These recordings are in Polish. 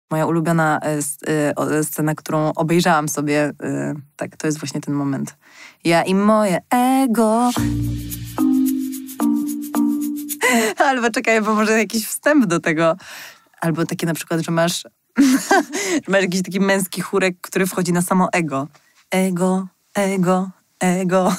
Moja ulubiona scena, którą obejrzałam sobie, tak, to jest właśnie ten moment. Ja i moje ego. Albo czekaj, bo może jakiś wstęp do tego. Albo takie na przykład, że masz jakiś taki męski chórek, który wchodzi na samo ego. Ego, ego, ego.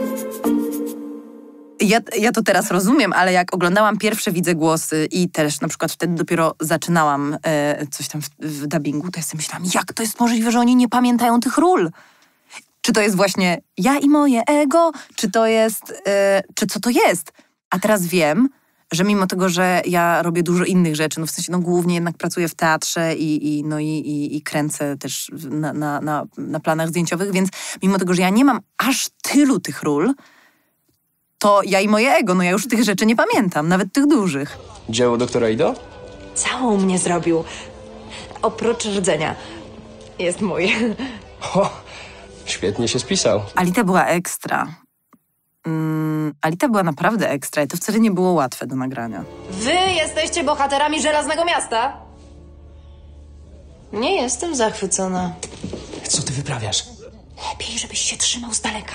Ja to teraz rozumiem, ale jak oglądałam pierwsze Widzę Głosy i też na przykład wtedy dopiero zaczynałam coś tam w dubbingu, to ja sobie myślałam, jak to jest możliwe, że oni nie pamiętają tych ról? Czy to jest właśnie ja i moje ego? Czy to jest, czy co to jest? A teraz wiem, że mimo tego, że ja robię dużo innych rzeczy, no w sensie głównie jednak pracuję w teatrze i kręcę też na planach zdjęciowych, więc mimo tego, że ja nie mam aż tylu tych ról, to ja i moje ego, no ja już tych rzeczy nie pamiętam, nawet tych dużych. Dzieło doktora Ido? Całą mnie zrobił. Oprócz rdzenia. Jest mój. O, świetnie się spisał. Alita była ekstra. Alita była naprawdę ekstra i to wcale nie było łatwe do nagrania. Wy jesteście bohaterami Żelaznego Miasta? Nie jestem zachwycona. Co ty wyprawiasz? Lepiej, żebyś się trzymał z daleka.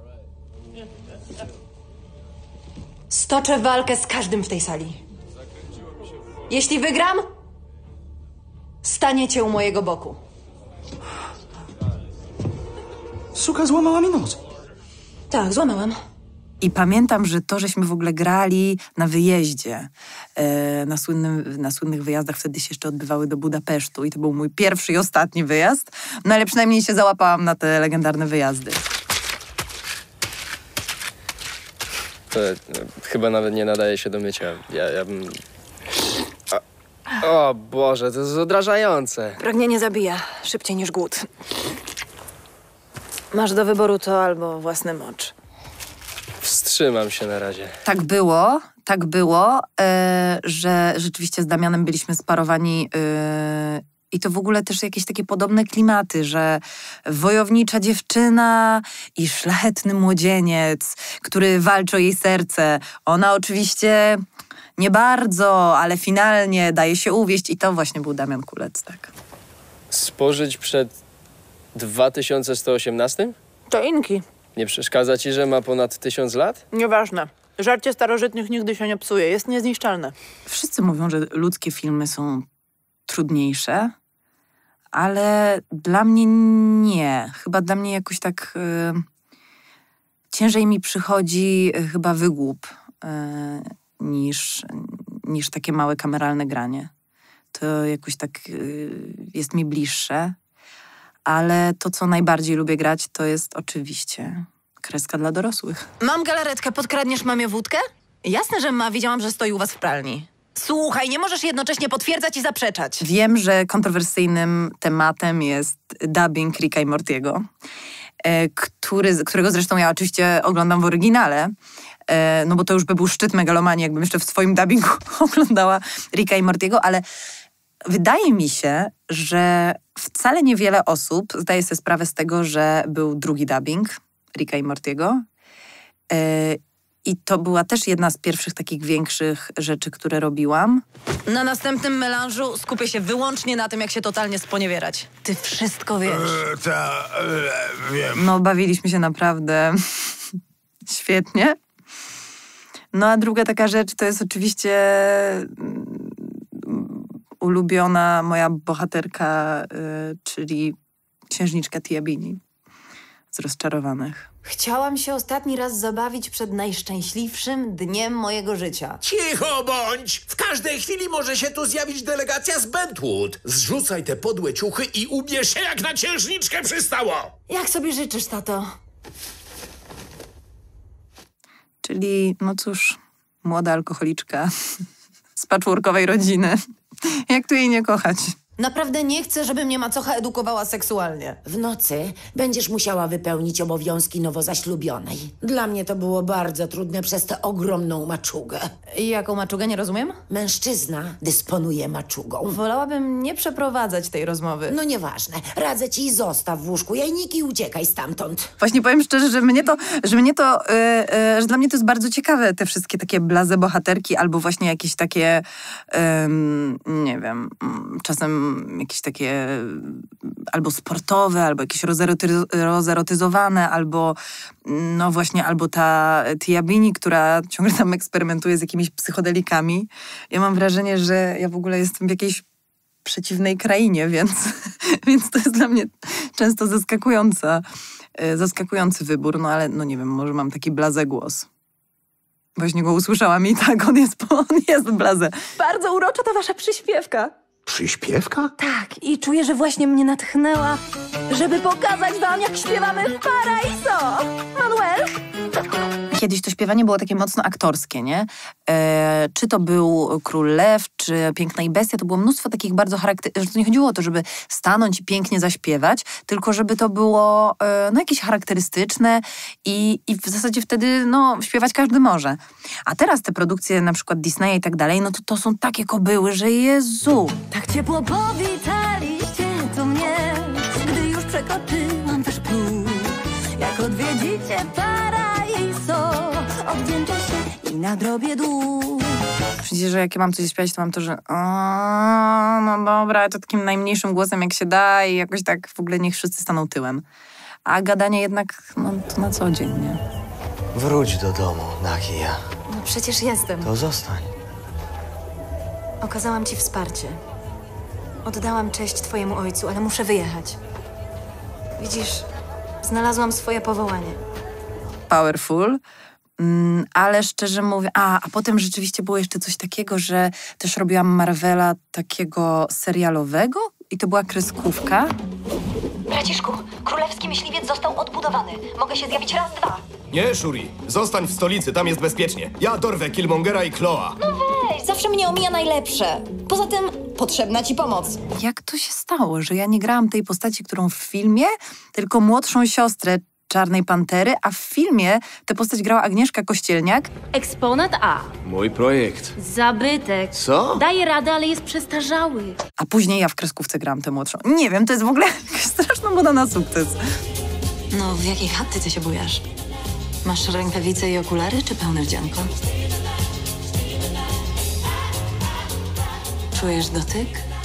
Stoczę walkę z każdym w tej sali. Jeśli wygram, staniecie u mojego boku. Suka złamała mi nos. Tak, złamałam. I pamiętam, że to, żeśmy w ogóle grali na wyjeździe, na słynnych wyjazdach, wtedy się jeszcze odbywały do Budapesztu i to był mój pierwszy i ostatni wyjazd, no ale przynajmniej się załapałam na te legendarne wyjazdy. To chyba nawet nie nadaje się do mycia. Ja bym... O Boże, to jest odrażające. Pragnienie zabija szybciej niż głód. Masz do wyboru to albo własny mocz. Wstrzymam się na razie. Tak było, że rzeczywiście z Damianem byliśmy sparowani i to w ogóle też jakieś takie podobne klimaty, że wojownicza dziewczyna i szlachetny młodzieniec, który walczy o jej serce. Ona oczywiście nie bardzo, ale finalnie daje się uwieść i to właśnie był Damian Kulec, tak. Spożyć przed 2118? To Inki. Nie przeszkadza ci, że ma ponad 1000 lat? Nieważne. Żarcie starożytnych nigdy się nie psuje. Jest niezniszczalne. Wszyscy mówią, że ludzkie filmy są trudniejsze, ale dla mnie nie. Chyba dla mnie jakoś tak ciężej mi przychodzi chyba wygłup niż takie małe kameralne granie. To jakoś tak jest mi bliższe. Ale to, co najbardziej lubię grać, to jest oczywiście kreska dla dorosłych. Mam galaretkę, podkradniesz mamie wódkę? Jasne, że ma. Widziałam, że stoi u was w pralni. Słuchaj, nie możesz jednocześnie potwierdzać i zaprzeczać. Wiem, że kontrowersyjnym tematem jest dubbing Ricka i Mortiego, którego zresztą ja oczywiście oglądam w oryginale, no bo to już by był szczyt megalomanii, jakbym jeszcze w swoim dubbingu oglądała Ricka i Mortiego, ale wydaje mi się, że wcale niewiele osób zdaje sobie sprawę z tego, że był drugi dubbing Ricka i Mortiego. I to była też jedna z pierwszych takich większych rzeczy, które robiłam. Na następnym melanżu skupię się wyłącznie na tym, jak się totalnie sponiewierać. Ty wszystko wiesz. Wiem. No, bawiliśmy się naprawdę świetnie. No, a druga taka rzecz to jest oczywiście ulubiona moja bohaterka, czyli księżniczka Tiabini z Rozczarowanych. Chciałam się ostatni raz zabawić przed najszczęśliwszym dniem mojego życia. Cicho bądź! W każdej chwili może się tu zjawić delegacja z Bentwood. Zrzucaj te podłe ciuchy i ubierz się, jak na księżniczkę przystało! Jak sobie życzysz, tato? Czyli, no cóż, młoda alkoholiczka z patchworkowej rodziny. Jak tu jej nie kochać? Naprawdę nie chcę, żeby mnie macocha edukowała seksualnie. W nocy będziesz musiała wypełnić obowiązki nowo zaślubionej. Dla mnie to było bardzo trudne przez tę ogromną maczugę. I jaką maczugę, nie rozumiem? Mężczyzna dysponuje maczugą. Wolałabym nie przeprowadzać tej rozmowy. No nieważne. Radzę ci, zostaw w łóżku jajniki i uciekaj stamtąd. Właśnie powiem szczerze, że dla mnie to jest bardzo ciekawe, te wszystkie takie blaze bohaterki albo właśnie jakieś takie, nie wiem, czasem jakieś takie albo sportowe, albo jakieś rozerotyzowane, albo no właśnie, albo ta Tia Bini, która ciągle tam eksperymentuje z jakimiś psychodelikami. Ja mam wrażenie, że ja w ogóle jestem w jakiejś przeciwnej krainie, więc to jest dla mnie często zaskakujący wybór, no ale no nie wiem, może mam taki blaze głos. Właśnie go usłyszałam i tak, on jest blaze. Bardzo urocza ta wasza przyśpiewka. Przyśpiewka? Tak, i czuję, że właśnie mnie natchnęła, żeby pokazać wam, jak śpiewamy w Paraiso. Manuel? Kiedyś to śpiewanie było takie mocno aktorskie, nie? Czy to był Król Lew, czy Piękna i Bestia, to było mnóstwo takich bardzo charakterystycznych. To nie chodziło o to, żeby stanąć i pięknie zaśpiewać, tylko żeby to było no, jakieś charakterystyczne i w zasadzie wtedy no, śpiewać każdy może. A teraz te produkcje na przykład Disneya i tak dalej, no to są takie kobyły, że Jezu. Tak ciepło powitaliście tu mnie, gdy już przekroczyłam wasz próg. Jak odwiedzicie Paraiso, odwdzięczę się i nadrobię dług. Przecież, że jak ja mam coś śpiewać, to mam to, że no dobra, to takim najmniejszym głosem jak się da i jakoś tak w ogóle niech wszyscy staną tyłem. A gadanie jednak, no to na co dzień, nie? Wróć do domu, Nakia. No przecież jestem. To zostań. Okazałam ci wsparcie. Oddałam cześć twojemu ojcu, ale muszę wyjechać. Widzisz, znalazłam swoje powołanie. Powerful. Ale szczerze mówię, a potem rzeczywiście było jeszcze coś takiego, że też robiłam Marvela takiego serialowego i to była kreskówka. Braciszku, królewski myśliwiec został odbudowany. Mogę się zjawić raz, dwa. Nie, Shuri. Zostań w stolicy, tam jest bezpiecznie. Ja dorwę Killmongera i Chloa. No weź, zawsze mnie omija najlepsze. Poza tym potrzebna ci pomoc. Jak to się stało, że ja nie grałam tej postaci, którą w filmie, tylko młodszą siostrę Czarnej Pantery, a w filmie tę postać grała Agnieszka Kościelniak. Eksponat A. Mój projekt. Zabytek. Co? Daje radę, ale jest przestarzały. A później ja w kreskówce grałam tę młodszą. Nie wiem, to jest w ogóle jakaś straszna moda na sukces. No, w jakiej chatce ty się bujasz? Masz rękawice i okulary, czy pełne wdzianko? Czujesz dotyk?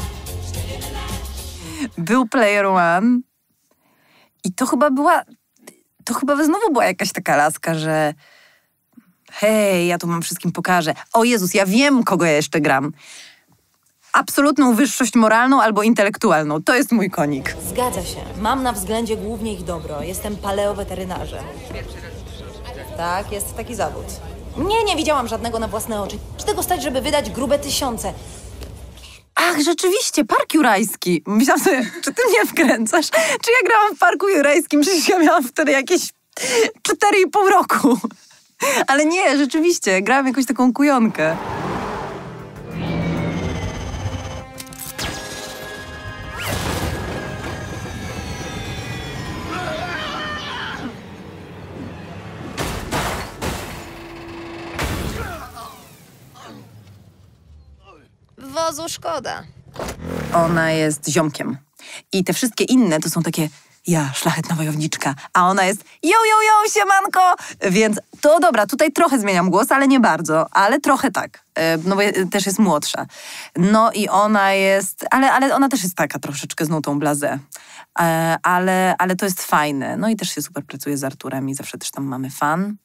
Był Player One i to chyba znowu była jakaś taka laska, że hej, ja tu wam wszystkim pokażę. O Jezus, ja wiem, kogo ja jeszcze gram. Absolutną wyższość moralną albo intelektualną. To jest mój konik. Zgadza się. Mam na względzie głównie ich dobro. Jestem paleoweterynarzem. Tak, jest taki zawód. Nie widziałam żadnego na własne oczy. Czy tego stać, żeby wydać grube tysiące? Ach, rzeczywiście, Park Jurajski. Myślałam sobie, czy ty mnie wkręcasz? Czy ja grałam w Parku Jurajskim? Przecież ja miałam wtedy jakieś 4,5 roku. Ale nie, rzeczywiście, grałam jakąś taką kujonkę. Wozu szkoda. Ona jest ziomkiem. I te wszystkie inne to są takie ja, szlachetna wojowniczka, a ona jest jo, siemanko! Więc to dobra, tutaj trochę zmieniam głos, ale nie bardzo, ale trochę tak, no bo też jest młodsza. No i ona jest, ale ona też jest taka troszeczkę z nutą blasé. Ale to jest fajne. No i też się super pracuje z Arturem i zawsze też tam mamy fan.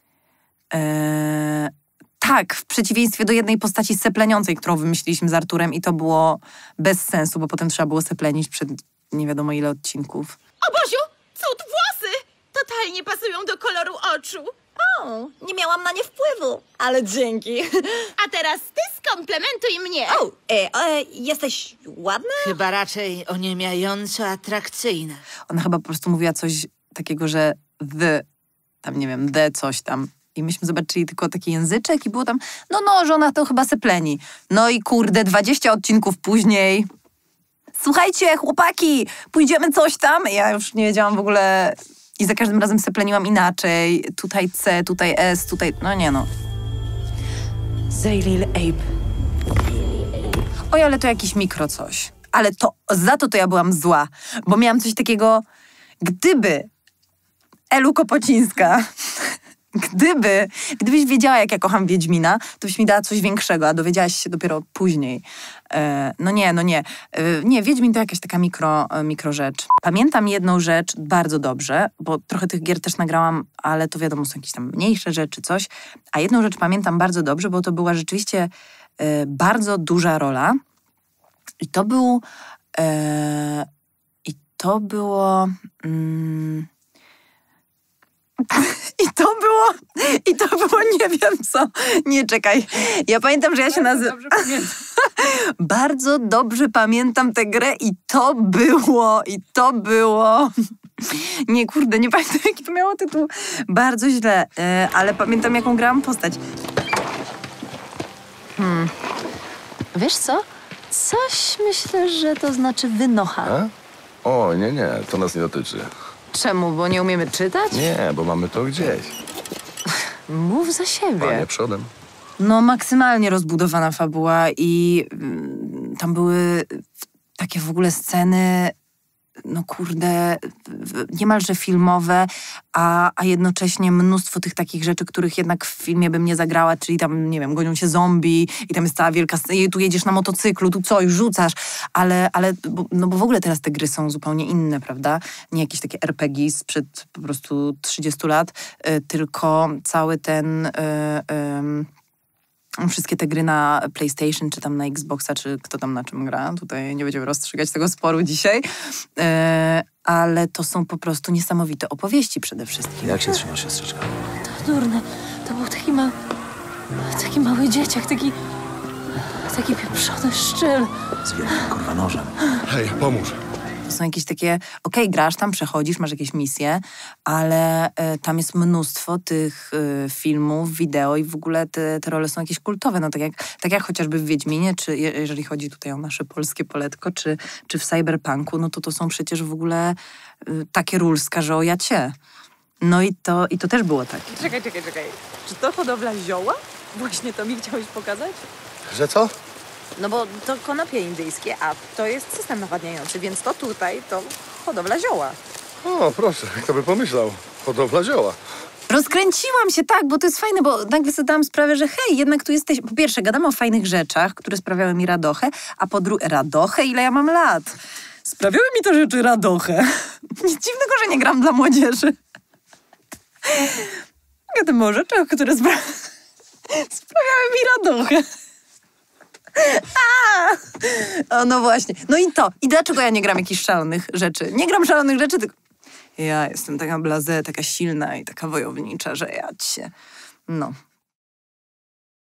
Tak, w przeciwieństwie do jednej postaci sepleniącej, którą wymyśliliśmy z Arturem i to było bez sensu, bo potem trzeba było seplenić przed nie wiadomo ile odcinków. O Boziu, cud włosy! Totalnie pasują do koloru oczu. O, nie miałam na nie wpływu, ale dzięki. A teraz ty skomplementuj mnie. Jesteś ładna? Chyba raczej oniemiająco atrakcyjna. Ona chyba po prostu mówiła coś takiego, że tam nie wiem, coś tam. I myśmy zobaczyli tylko taki języczek i było tam, no, że ona to chyba sepleni. No i kurde, 20 odcinków później. Słuchajcie, chłopaki, pójdziemy coś tam. Ja już nie wiedziałam w ogóle i za każdym razem sepleniłam inaczej. Tutaj C, tutaj S, tutaj, no. Zaylil Ape. Oj, ale to jakiś mikro coś. Ale za to ja byłam zła, bo miałam coś takiego, gdyby Elu Kopocińska Gdybyś wiedziała, jak ja kocham Wiedźmina, to byś mi dała coś większego, a dowiedziałaś się dopiero później. No nie. Nie, Wiedźmin to jakaś taka mikro rzecz. Pamiętam jedną rzecz bardzo dobrze, bo trochę tych gier też nagrałam, ale to wiadomo, są jakieś tam mniejsze rzeczy, coś. A jedną rzecz pamiętam bardzo dobrze, bo to była rzeczywiście bardzo duża rola. I to było... I to było, nie wiem co. Nie, czekaj. Ja pamiętam, że ja się nazywam... Bardzo dobrze pamiętam tę grę i to było... Nie, kurde, nie pamiętam, jaki to miało tytuł. Bardzo źle, ale pamiętam, jaką grałam postać. Wiesz co? Coś myślę, że to znaczy wynocha. A? O, nie, to nas nie dotyczy. Czemu? Bo nie umiemy czytać? Nie, bo mamy to gdzieś. Mów za siebie. Panie przodem. No, maksymalnie rozbudowana fabuła i tam były takie w ogóle sceny, no kurde, niemalże filmowe, a jednocześnie mnóstwo tych takich rzeczy, których jednak w filmie bym nie zagrała, czyli tam, nie wiem, gonią się zombie i tam jest cała wielka scena, tu jedziesz na motocyklu, tu coś, rzucasz, ale bo w ogóle teraz te gry są zupełnie inne, prawda? Nie jakieś takie RPG sprzed po prostu 30 lat, tylko cały ten... wszystkie te gry na PlayStation, czy tam na Xboxa, czy kto tam na czym gra. Tutaj nie będziemy rozstrzygać tego sporu dzisiaj. Ale to są po prostu niesamowite opowieści przede wszystkim. Jak się trzymasz, siostrzyczka? To durne. To był taki mały dzieciak, taki pieprzony szczyl. Z wielkim kurwa nożem. Hej, pomóż. To są jakieś takie, grasz tam, przechodzisz, masz jakieś misje, ale tam jest mnóstwo tych filmów, wideo i w ogóle te role są jakieś kultowe. No tak jak chociażby w Wiedźminie, czy jeżeli chodzi tutaj o nasze polskie poletko, czy w Cyberpunku, no to są przecież w ogóle takie rulska, że o ja cię. No i to też było takie. Czekaj. Czy to hodowla zioła? Właśnie to mi chciałeś pokazać? Że co? No bo to konopie indyjskie, a to jest system nawadniający, więc to tutaj to hodowla zioła. O, proszę, kto by pomyślał. Hodowla zioła. Rozkręciłam się, tak, bo to jest fajne, bo nagle sobie dałam sprawę, że hej, jednak tu jesteś... Po pierwsze, gadamy o fajnych rzeczach, które sprawiały mi radochę, a po drugie... Radochę? Ile ja mam lat? Sprawiały mi te rzeczy radochę. Nic dziwnego, że nie gram dla młodzieży. Gadamy o rzeczach, które sprawiały mi radochę. O, no właśnie. No i to. I dlaczego ja nie gram jakichś szalonych rzeczy? Nie gram szalonych rzeczy, tylko ja jestem taka blasé, taka silna i taka wojownicza, że ja cię... No.